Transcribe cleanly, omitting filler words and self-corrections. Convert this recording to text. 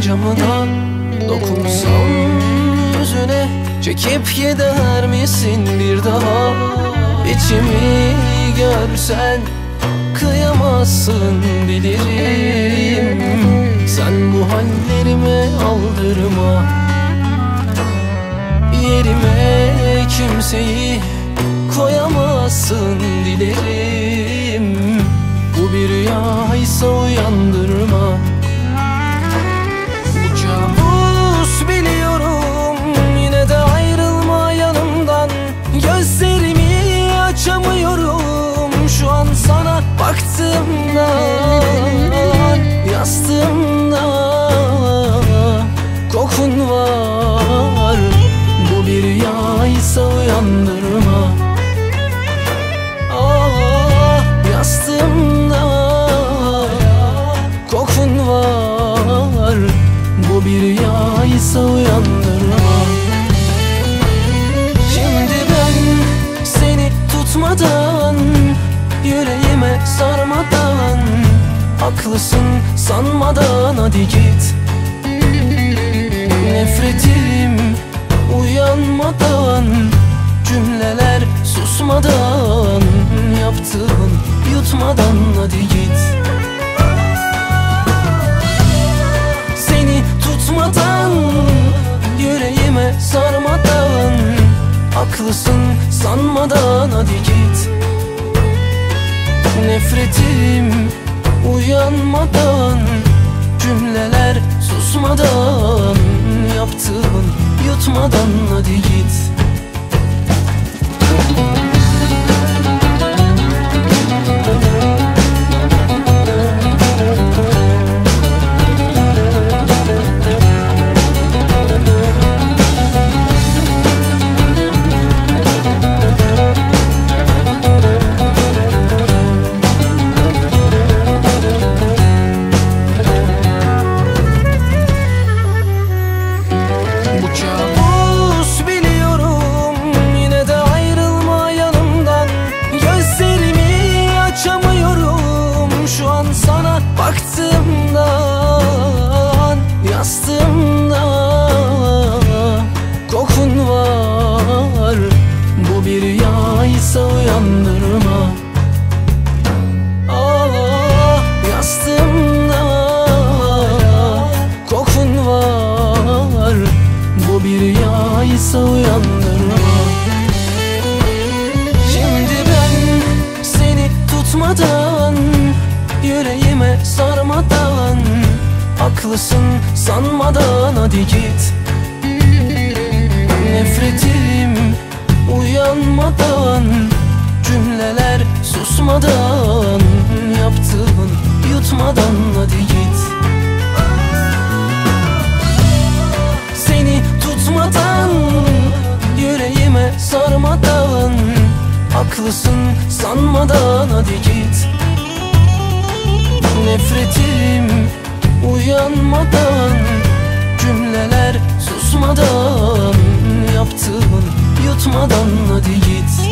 camına dokunsam yüzüne, çekip gider misin bir daha? İçimi görsen kıyamazsın bilirim. Sen bu hallerime aldırma, yerime kimseyi koyamazsın dilerim. Bu bir rüyaysa uyandırma. Bu kabus biliyorum, yine de ayrılma yanımdan. Gözlerimi açamıyorum şu an sana baktığımda. Yastığımda kokun var. Bu bir rüyaysa uyandırma. Yastığımda kokun var. Bu bir rüyaysa uyandırma. Şimdi ben seni tutmadan, yüreğime sarmadan, haklısın sanmadan hadi git. Nefretim uyanmadan, cümleler susmadan, yaptığın yutmadan hadi git. Seni tutmadan, yüreğime sarmadan, haklısın sanmadan hadi git. Nefretim uyanmadan, cümleler susmadan, yaptığın yutmadan hadi git. Baktığımdan, yastığımda kokun var. Bu bir rüyaysa uyandırma. Yastığımda kokun var. Bu bir rüyaysa uyandırma. Şimdi ben seni tutmadan, yüreğime sarmadan, haklısın sanmadan hadi git. Nefretim uyanmadan, cümleler susmadan, yaptığın yutmadan hadi git. Seni tutmadan, yüreğime sarmadan, haklısın sanmadan hadi git. Nefretim uyanmadan, cümleler susmadan, yaptığın yutmadan hadi git.